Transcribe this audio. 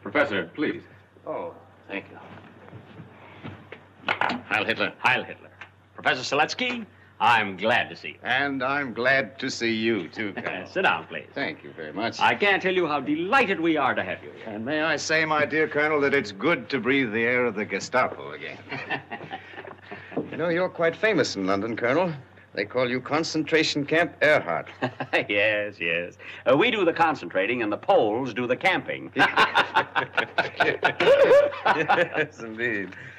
Professor, please. Oh, thank you. Heil Hitler. Heil Hitler. Professor Seletsky, I'm glad to see you. And I'm glad to see you, too, Colonel. Sit down, please. Thank you very much. I can't tell you how delighted we are to have you here. And may I say, my dear Colonel, that it's good to breathe the air of the Gestapo again. You know, you're quite famous in London, Colonel. They call you Concentration Camp Earhart. Yes, yes. We do the concentrating and the Poles do the camping. Yes, indeed.